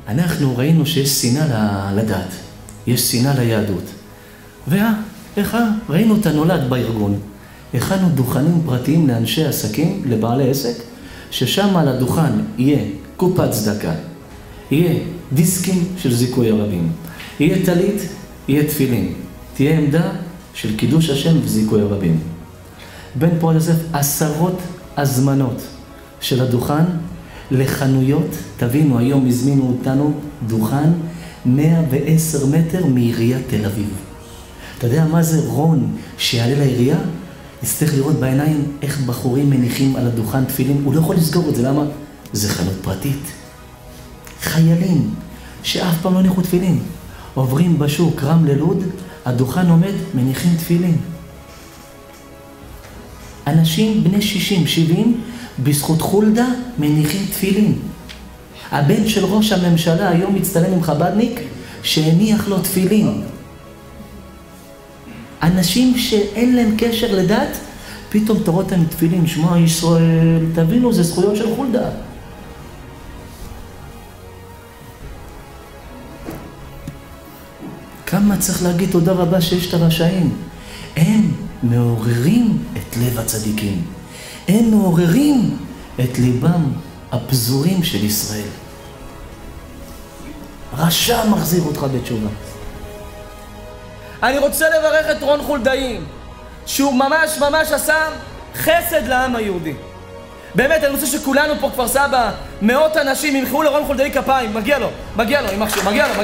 אנחנו ראינו שיש שנאה לדת, יש שנאה ליהדות. ראינו את הנולד בארגון. הכנו דוכנים פרטיים לאנשי עסקים, לבעלי עסק, ששם על הדוכן יהיה קופת צדקה, יהיה דיסקים של זיכוי הרבים, יהיה טלית, יהיה תפילין, תהיה עמדה של קידוש השם וזיכוי הרבים. בן פורת יוסף עשרות הזמנות של הדוכן לחנויות, תבינו, היום הזמינו אותנו דוכן 110 מטר מעיריית תל אביב. אתה יודע מה זה רון שיעלה לעירייה? יצטרך לראות בעיניים איך בחורים מניחים על הדוכן תפילין, הוא לא יכול לסגור את זה, למה? זה חנות פרטית. חיילים שאף פעם לא ניחו תפילין, עוברים בשוק רם ללוד, הדוכן עומד, מניחים תפילין. אנשים בני 60-70, בזכות חולדה, מניחים תפילין. הבן של ראש הממשלה היום מצטלם עם חבדניק, שהניח לו תפילין. אנשים שאין להם קשר לדת, פתאום תורות עם תפילין, שמע ישראל, תבינו, זה זכויות של חולדה. כמה צריך להגיד תודה רבה שיש את הרשעים. הם מעוררים את לב הצדיקים. הם מעוררים את ליבם הפזורים של ישראל. רשע מחזיר אותך בתשובה. אני רוצה לברך את רון חולדאי, שהוא ממש עשה חסד לעם היהודי. באמת, אני רוצה שכולנו פה כפר סבא, מאות אנשים ימחאו לרון חולדאי כפיים. מגיע לו, באמת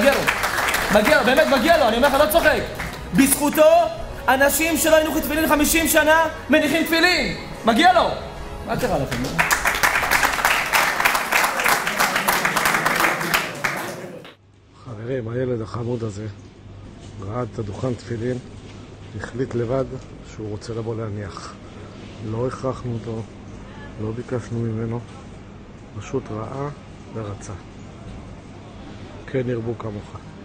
מגיע לו, אני אומר לך, לא צוחק. בזכותו, אנשים שלא הניחו תפילין 50 שנה, מניחים תפילין. מגיע לו. מה קרה לכם? חברים, הילד החמוד הזה ראה את הדוכן תפילין, החליט לבד שהוא רוצה לבוא להניח. לא הכרחנו אותו, לא ביקשנו ממנו, פשוט ראה ורצה. כן ירבו כמוך.